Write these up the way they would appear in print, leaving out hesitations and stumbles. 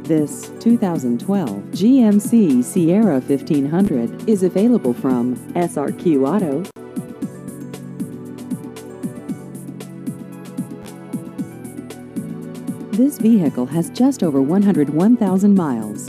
This 2012 GMC Sierra 1500 is available from SRQ Auto. This vehicle has just over 101,000 miles.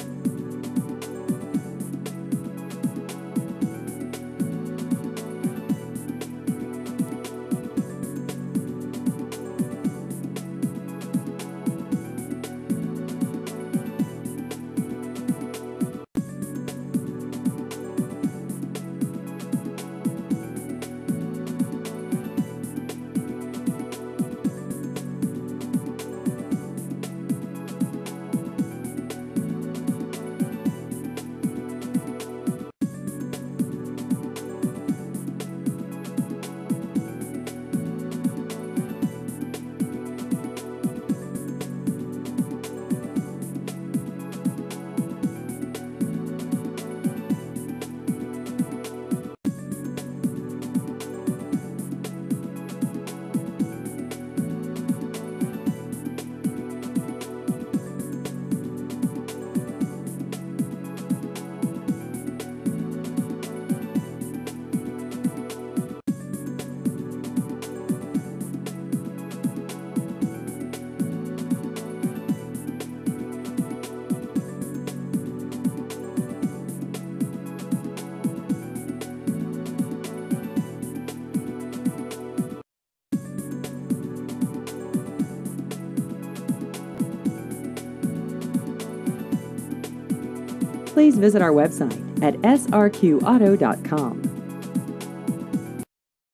Please visit our website at srqauto.com.